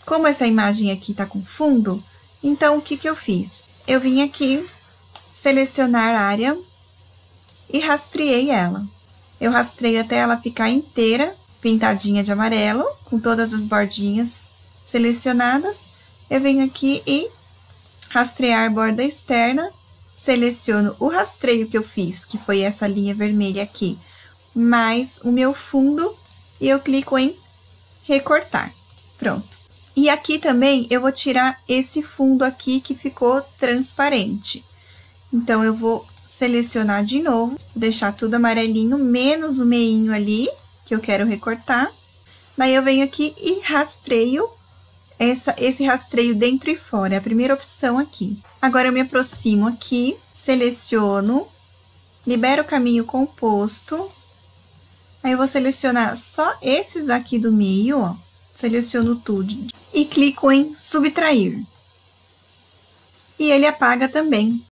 Como essa imagem aqui tá com fundo, então, o que que eu fiz? Eu vim aqui, selecionar área e rastreei ela. Eu rastreio até ela ficar inteira, pintadinha de amarelo, com todas as bordinhas selecionadas. Eu venho aqui e rastrear borda externa, seleciono o rastreio que eu fiz, que foi essa linha vermelha aqui, mais o meu fundo, e eu clico em recortar. Pronto. E aqui também eu vou tirar esse fundo aqui que ficou transparente. Então, eu vou selecionar de novo, deixar tudo amarelinho, menos o meinho ali, que eu quero recortar. Daí, eu venho aqui e rastreio esse rastreio dentro e fora, é a primeira opção aqui. Agora, eu me aproximo aqui, seleciono, libero o caminho composto. Aí, eu vou selecionar só esses aqui do meio, ó. Seleciono tudo e clico em subtrair. E ele apaga também.